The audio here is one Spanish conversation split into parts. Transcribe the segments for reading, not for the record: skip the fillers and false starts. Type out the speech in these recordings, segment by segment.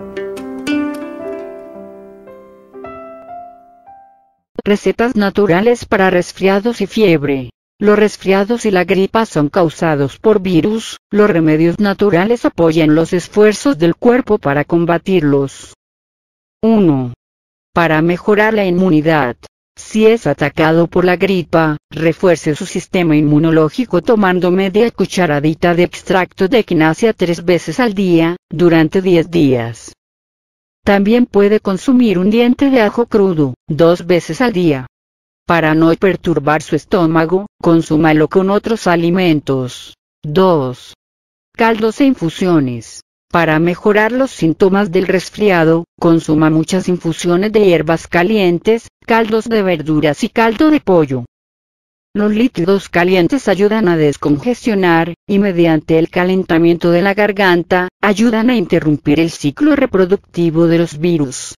Recetas naturales para resfriados y fiebre. Los resfriados y la gripa son causados por virus. Los remedios naturales apoyan los esfuerzos del cuerpo para combatirlos. 1. Para mejorar la inmunidad. Si es atacado por la gripa, refuerce su sistema inmunológico tomando media cucharadita de extracto de equinacia 3 veces al día, durante 10 días. También puede consumir un diente de ajo crudo, 2 veces al día. Para no perturbar su estómago, consúmalo con otros alimentos. 2. Caldos e infusiones. Para mejorar los síntomas del resfriado, consuma muchas infusiones de hierbas calientes, caldos de verduras y caldo de pollo. Los líquidos calientes ayudan a descongestionar, y mediante el calentamiento de la garganta, ayudan a interrumpir el ciclo reproductivo de los virus.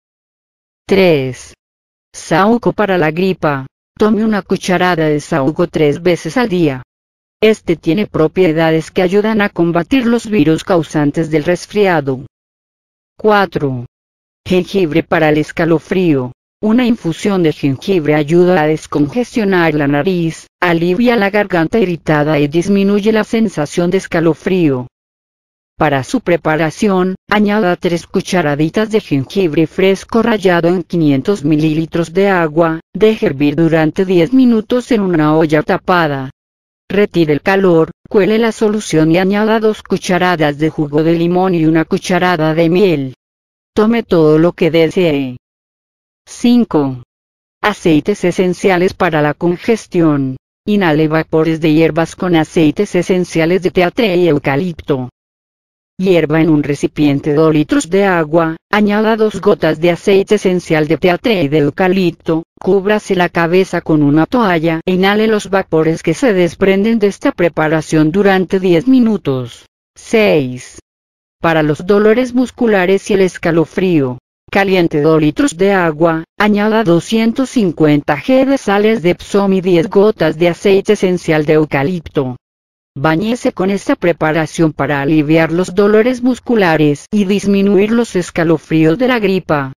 3. Saúco para la gripa. Tome una cucharada de saúco 3 veces al día. Este tiene propiedades que ayudan a combatir los virus causantes del resfriado. 4. Jengibre para el escalofrío. Una infusión de jengibre ayuda a descongestionar la nariz, alivia la garganta irritada y disminuye la sensación de escalofrío. Para su preparación, añada 3 cucharaditas de jengibre fresco rallado en 500 ml de agua, deje hervir durante 10 minutos en una olla tapada. Retire el calor, cuele la solución y añada 2 cucharadas de jugo de limón y 1 cucharada de miel. Tome todo lo que desee. 5. Aceites esenciales para la congestión. Inhale vapores de hierbas con aceites esenciales de tea tree y eucalipto. Hierva en un recipiente 2 litros de agua, añada 2 gotas de aceite esencial de tea tree y de eucalipto, cúbrase la cabeza con una toalla e inhale los vapores que se desprenden de esta preparación durante 10 minutos. 6. Para los dolores musculares y el escalofrío. Caliente 2 litros de agua, añada 250 g de sales de Epsom y 10 gotas de aceite esencial de eucalipto. Báñese con esta preparación para aliviar los dolores musculares y disminuir los escalofríos de la gripa.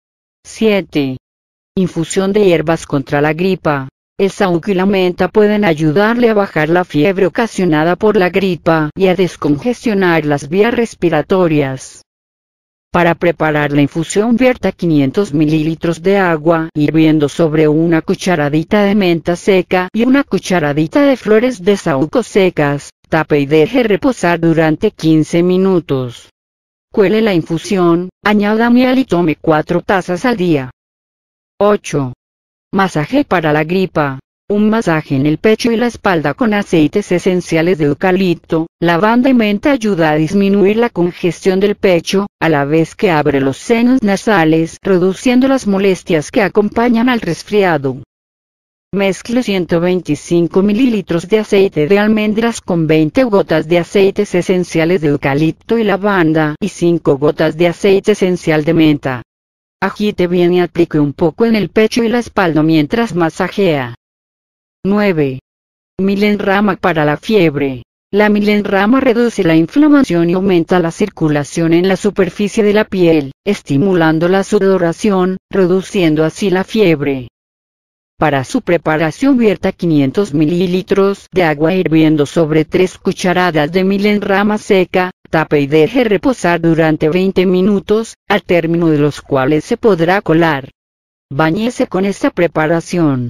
7. Infusión de hierbas contra la gripa. El saúco y la menta pueden ayudarle a bajar la fiebre ocasionada por la gripa y a descongestionar las vías respiratorias. Para preparar la infusión vierta 500 ml de agua hirviendo sobre una cucharadita de menta seca y una cucharadita de flores de saúco secas, tape y deje reposar durante 15 minutos. Cuele la infusión, añada miel y tome 4 tazas al día. 8. Masaje para la gripa. Un masaje en el pecho y la espalda con aceites esenciales de eucalipto, lavanda y menta ayuda a disminuir la congestión del pecho, a la vez que abre los senos nasales, reduciendo las molestias que acompañan al resfriado. Mezcle 125 ml de aceite de almendras con 20 gotas de aceites esenciales de eucalipto y lavanda y 5 gotas de aceite esencial de menta. Agite bien y aplique un poco en el pecho y la espalda mientras masajea. 9. Milenrama para la fiebre. La milenrama reduce la inflamación y aumenta la circulación en la superficie de la piel, estimulando la sudoración, reduciendo así la fiebre. Para su preparación vierta 500 ml de agua hirviendo sobre 3 cucharadas de milenrama seca, tape y deje reposar durante 20 minutos, al término de los cuales se podrá colar. Báñese con esta preparación.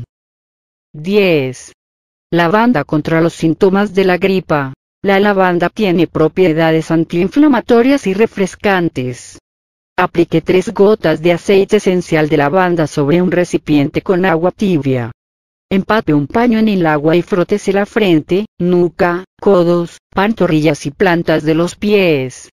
10. Lavanda contra los síntomas de la gripa. La lavanda tiene propiedades antiinflamatorias y refrescantes. Aplique 3 gotas de aceite esencial de lavanda sobre un recipiente con agua tibia. Empape un paño en el agua y frótese la frente, nuca, codos, pantorrillas y plantas de los pies.